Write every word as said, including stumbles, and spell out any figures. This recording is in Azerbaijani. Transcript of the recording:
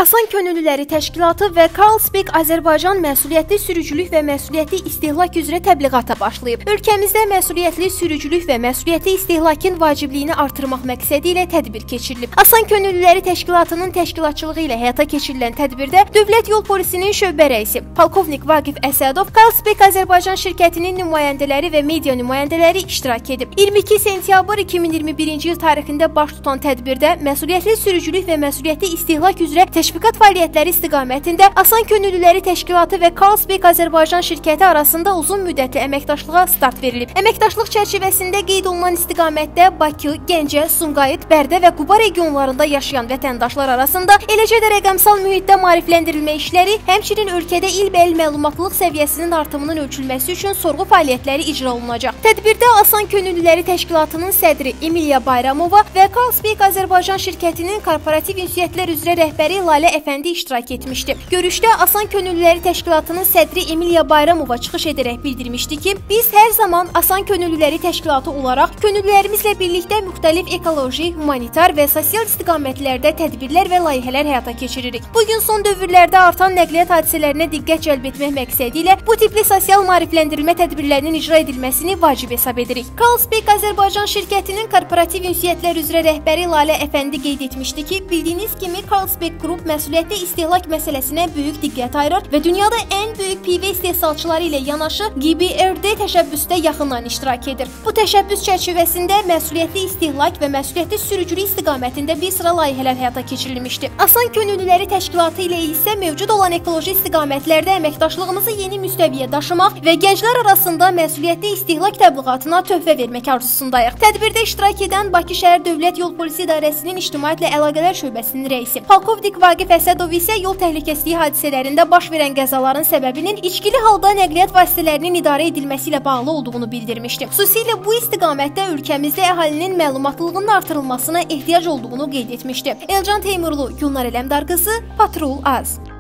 Asan Könüllüləri Təşkilatı və Carlsberg Azərbaycan məsuliyyətli sürücülük və məsuliyyətli istehlak üzrə təbliğata başlayıb. Ölkəmizdə məsuliyyətli sürücülük və məsuliyyətli istehlakın vacibliyini artırmaq məqsədi ilə tədbir keçirilib. Asan Könüllüləri Təşkilatının təşkilatçılığı ilə həyata keçirilən tədbirdə Dövlət Yol Polisinin şöbə rəisi Polkovnik Vaqif Əsədov, Carlsberg Azərbaycan şirkətinin nümayəndələri və media nümayəndələri iştirak edib. iyirmi iki sentyabr iki min iyirmi birinci il tarixində baş tutan tədbirdə məsuliyyətli sürücülük və məsuliyyətli istehlak üzrə təşviqat fəaliyyətləri istiqamətində Asan Könüllüləri Təşkilatı və Carlsberg Azərbaycan şirkəti arasında uzun müddətli əməkdaşlığa start verilib. Əməkdaşlıq çərçivəsində qeyd olunan istiqamətdə Bakı, Gəncə, Sumqayıt, Bərdə və Quba regionlarında yaşayan vətəndaşlar arasında, eləcə də rəqəmsal mühitdə maarifləndirilmə işləri, həmçinin ölkədə ilbəil məlumatlılıq səviyyəsinin artımının ölçülməsi üçün sorğu fəaliyyətləri icra olunacaq. Tədbirdə Asan Könüllüləri Təşkilatının sədri Emiliya Bayramova və Carlsberg Azərbaycan şirkətinin korporativ ünsiyyətlər üzrə rəhbəri Lalə Əfəndi iştirak etmişdi. Görüşdə Asan Könüllüləri Təşkilatının sədri Emiliya Bayramova çıxış edərək bildirmişdi ki, biz hər zaman Asan Könüllüləri Təşkilatı olaraq könüllülərimizlə birlikdə müxtəlif ekoloji, humanitar və sosial istiqamətlərdə tədbirlər və layihələr həyata keçiririk. Bu gün son dövrlərdə artan nəqliyyat hadisələrinə diqqət cəlb etmək məqsədi ilə bu tipli sosial maarifləndirmə tədbirlərinin icra edilməsini vacib hesab edirik. Carlsberg Azərbaycan şirkətinin korporativ ünsiyyətlər üzrə rəhbəri Lalə Əfəndi qeyd etmişdi ki, bildiyiniz kimi Carlsberg Qrup məsuliyyətli istehlak məsələsinə böyük diqqət ayırır və dünyada ən böyük pivə istehsalçıları ilə yanaşı G B R D təşəbbüsdə yaxından iştirak edir. Bu təşəbbüs çərçivəsində məsuliyyətli istehlak və məsuliyyətli sürücülük istiqamətində bir sıra layihələr həyata keçirilmişdi. Asan Könüllüləri Təşkilatı ilə isə mövcud olan ekoloji istiqamətlərdə əməkdaşlığımızı yeni müstəviyə daşımaq və gənclər arasında məsuliyyətli istehlak təbliğatına töhfə vermək arzusundayıq. Tədbirdə iştirak edən Bakı şəhər Dövlət Yol Polisi İdarəsinin İctimaiyyətlə Əlaqələr şöbəsinin rəisi Polkovnik Vaqif Əsədov isə yol təhlükəsizliyi hadisələrində baş verən qəzaların səbəbinin içkili halda nəqliyyat vasitələrinin idarə edilməsi ilə bağlı olduğunu bildirmişdi. Xüsusilə bu istiqamətdə ölkəmizdə əhalinin məlumatlılığının artırılmasına ehtiyac olduğunu qeyd etmişdi. Elcan Teymurlu, Gülnar Ələmdar qızı, Patrul Az.